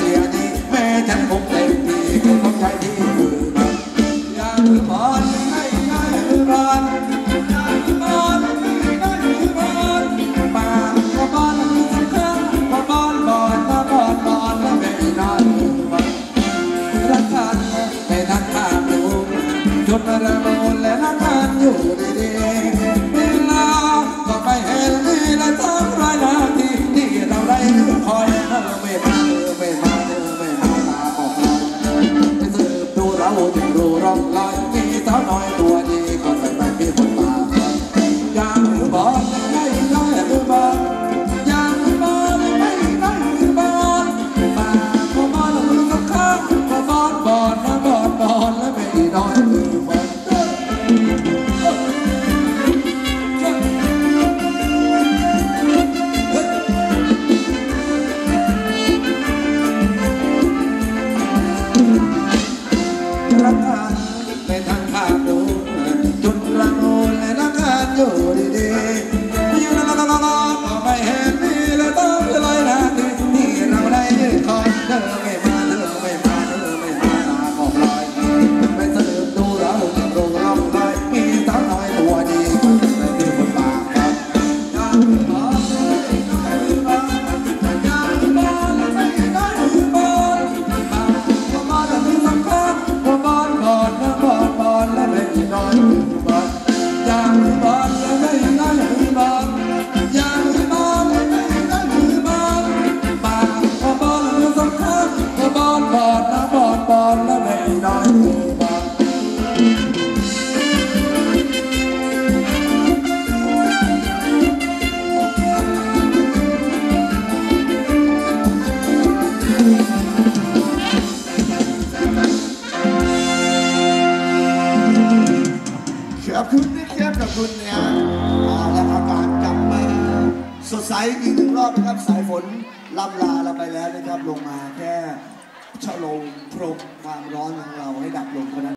สียนี้แม่ฉันคงเต็มที่คือของใจที่มือมันอยากมือบอลไม่ได้มือบอลอยากมือบอลไม่ได้มือบอลปากก็บอลสักครั้งก็บอลบอลมาบอลบอลแล้วไม่ได้มือบอลรักกันไม่ทันข้ามดูจุดระเบิดและรักกันอยู่ดีๆเวลาก็ไปเห็นนี่และทั้งรายนาทีที่เราได้คอยไม่มาไม่มาไม่มาตาบอกไปสืบดูเราจึงรู้ร่องรอยมีสาวน้อยตัวดีก็ใส่ไปมีคนตาอยากมือบอลไม่ได้มือบอลอยากมือบอลไม่ได้มือบอลมาก็บอลมือสักครั้งก็บอลบอลนะบอลบอลแล้วไม่ได้มือบอลรักกันไม่ทันข้ามดูจุดระโมนและรักกันอยู่ดีๆอยู่ละละละละก็ไม่เห็นมีและต้องเลยนาทีที่เราได้ยืนคอยเธอไม่มาเธอไม่มาเธอไม่มาตาบอกลอยไปสืบดูเราจึงรู้ร่องรอยมีสาวน้อยตัวดีคนไม่มีคนตาครับอยากมือบอลไม่ได้มือบอลอยากมือบอลไม่ได้มือบอลก็บอลมือสำคัญก็บอลบอลนะบอลบอลและไม่ได้มือบอลอยากมือบอลและไม่ได้มือบอลอยากมือบอลและไม่ได้มือบอลปากก็บอลมือสำคัญก็บอลบอลนะบอลบอลและไม่ได้มือบอลขอบคุณนะครับขอบคุณเนี่ยและอากาศกลับมาสดใสอีกหนึ่งรอบนะครับสายฝนล่ำลาเราไปแล้วนะครับลงมาแค่ชะโลมพรมความร้อนของเราให้ดับลงเท่านั้น